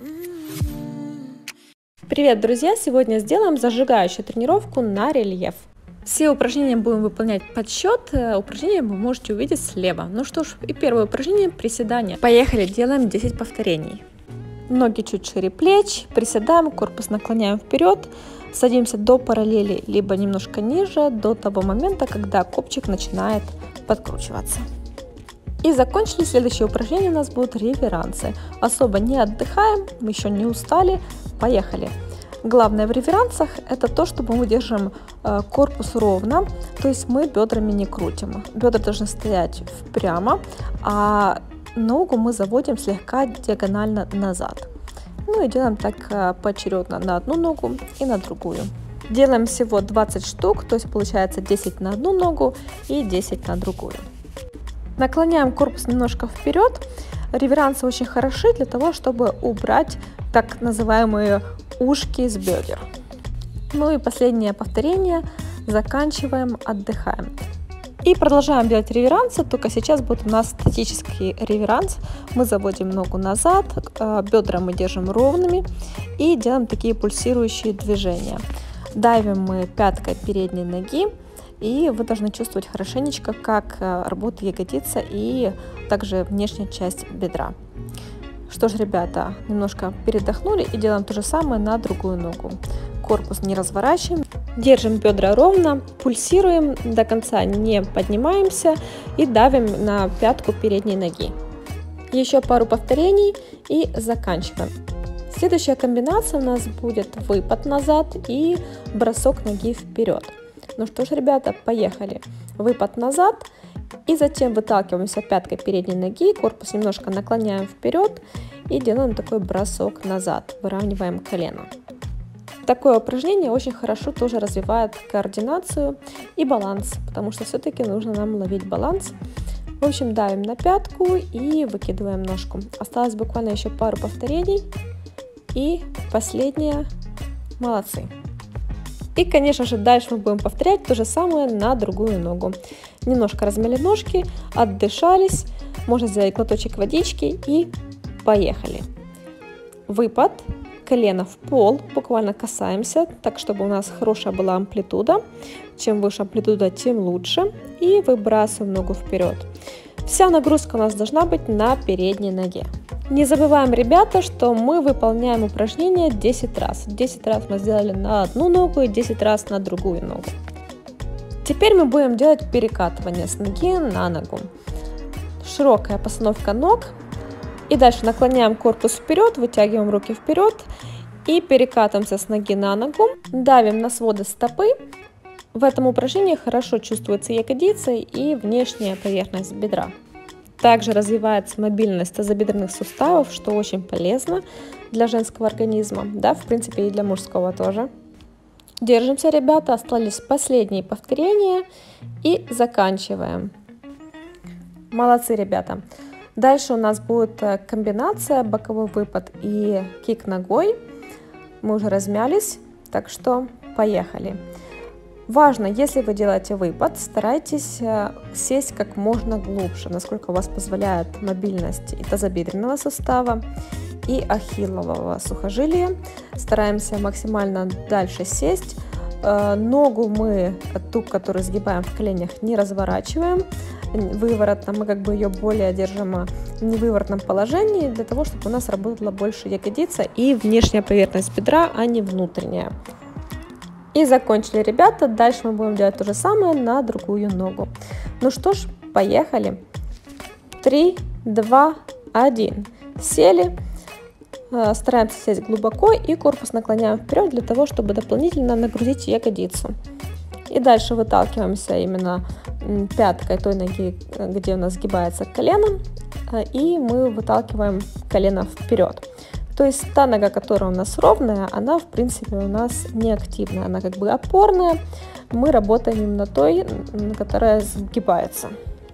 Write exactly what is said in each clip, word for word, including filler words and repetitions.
Привет, друзья! Сегодня сделаем зажигающую тренировку на рельеф. Все упражнения будем выполнять под счет, упражнения вы можете увидеть слева. Ну что ж, и первое упражнение – приседания. Поехали, делаем десять повторений. Ноги чуть шире плеч, приседаем, корпус наклоняем вперед, садимся до параллели, либо немножко ниже, до того момента, когда копчик начинает подкручиваться. И закончили. Следующее упражнение у нас будут реверансы. Особо не отдыхаем, мы еще не устали. Поехали. Главное в реверансах это то, чтобы мы держим корпус ровно, то есть мы бедрами не крутим. Бедра должны стоять прямо, а ногу мы заводим слегка диагонально назад. Ну и делаем так поочередно на одну ногу и на другую. Делаем всего двадцать штук, то есть получается десять на одну ногу и десять на другую. Наклоняем корпус немножко вперед. Реверансы очень хороши для того, чтобы убрать так называемые ушки с бедер. Ну и последнее повторение. Заканчиваем, отдыхаем. И продолжаем делать реверансы, только сейчас будет у нас статический реверанс. Мы заводим ногу назад, бедра мы держим ровными и делаем такие пульсирующие движения. Давим мы пяткой передней ноги. И вы должны чувствовать хорошенечко, как работает ягодица и также внешняя часть бедра. Что ж, ребята, немножко передохнули и делаем то же самое на другую ногу. Корпус не разворачиваем, держим бедра ровно, пульсируем, до конца не поднимаемся и давим на пятку передней ноги. Еще пару повторений и заканчиваем. Следующая комбинация у нас будет выпад назад и бросок ноги вперед. Ну что ж, ребята, поехали. Выпад назад и затем выталкиваемся пяткой передней ноги, корпус немножко наклоняем вперед и делаем такой бросок назад, выравниваем колено. Такое упражнение очень хорошо тоже развивает координацию и баланс, потому что все-таки нужно нам ловить баланс. В общем, давим на пятку и выкидываем ножку. Осталось буквально еще пару повторений и последнее. Молодцы! И, конечно же, дальше мы будем повторять то же самое на другую ногу. Немножко размяли ножки, отдышались, можно сделать глоточек водички и поехали. Выпад, колено в пол, буквально касаемся, так чтобы у нас хорошая была амплитуда. Чем выше амплитуда, тем лучше. И выбрасываем ногу вперед. Вся нагрузка у нас должна быть на передней ноге. Не забываем, ребята, что мы выполняем упражнение десять раз. десять раз мы сделали на одну ногу и десять раз на другую ногу. Теперь мы будем делать перекатывание с ноги на ногу. Широкая постановка ног. И дальше наклоняем корпус вперед, вытягиваем руки вперед и перекатываемся с ноги на ногу. Давим на своды стопы. В этом упражнении хорошо чувствуется ягодица и внешняя поверхность бедра. Также развивается мобильность тазобедренных суставов, что очень полезно для женского организма, да, в принципе и для мужского тоже. Держимся, ребята, остались последние повторения и заканчиваем. Молодцы, ребята. Дальше у нас будет комбинация боковой выпад и кик ногой. Мы уже размялись, так что поехали. Важно, если вы делаете выпад, старайтесь сесть как можно глубже, насколько у вас позволяет мобильность и тазобедренного сустава, и ахиллового сухожилия. Стараемся максимально дальше сесть. Ногу мы, ту, которую сгибаем в коленях, не разворачиваем выворотно, мы как бы ее более держим в невыворотном положении, для того, чтобы у нас работала больше ягодица и внешняя поверхность бедра, а не внутренняя. И закончили, ребята. Дальше мы будем делать то же самое на другую ногу. Ну что ж, поехали. три, два, один. Сели. Стараемся сесть глубоко и корпус наклоняем вперед для того, чтобы дополнительно нагрузить ягодицу. И дальше выталкиваемся именно пяткой той ноги, где у нас сгибается колено. И мы выталкиваем колено вперед. То есть та нога, которая у нас ровная, она в принципе у нас не активная, она как бы опорная. Мы работаем именно той, которая сгибается.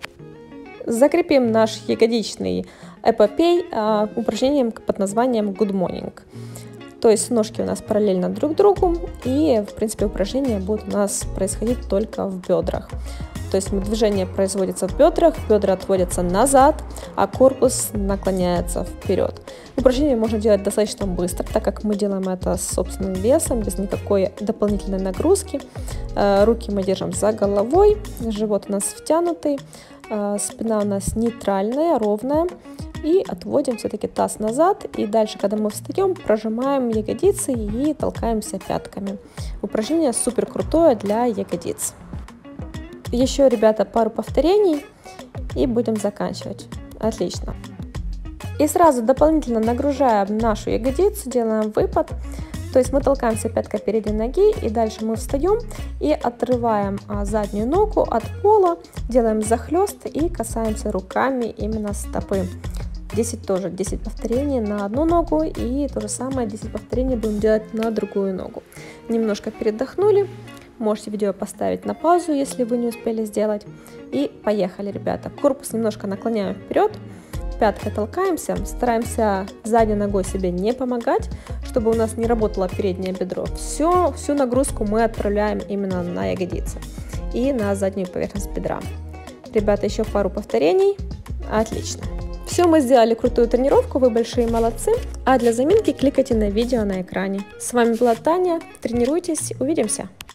Закрепим наш ягодичный эпопей упражнением под названием Good Morning. То есть ножки у нас параллельно друг другу, и в принципе упражнения будут у нас происходить только в бедрах. То есть движение производится в бедрах, бедра отводятся назад, а корпус наклоняется вперед. Упражнение можно делать достаточно быстро, так как мы делаем это с собственным весом, без никакой дополнительной нагрузки. Руки мы держим за головой, живот у нас втянутый, спина у нас нейтральная, ровная. И отводим все-таки таз назад. И дальше, когда мы встаем, прожимаем ягодицы и толкаемся пятками. Упражнение супер крутое для ягодиц. Еще, ребята, пару повторений и будем заканчивать. Отлично. И сразу дополнительно нагружаем нашу ягодицу, делаем выпад. То есть мы толкаемся пяткой передней ноги, и дальше мы встаем и отрываем заднюю ногу от пола, делаем захлест и касаемся руками именно стопы. десять тоже, десять повторений на одну ногу, и то же самое, десять повторений будем делать на другую ногу. Немножко передохнули, можете видео поставить на паузу, если вы не успели сделать. И поехали, ребята. Корпус немножко наклоняем вперед, пяткой толкаемся, стараемся задней ногой себе не помогать, чтобы у нас не работало переднее бедро. Все, всю нагрузку мы отправляем именно на ягодицы и на заднюю поверхность бедра. Ребята, еще пару повторений. Отлично. Все, мы сделали крутую тренировку, вы большие молодцы. А для заминки кликайте на видео на экране. С вами была Таня. Тренируйтесь, увидимся!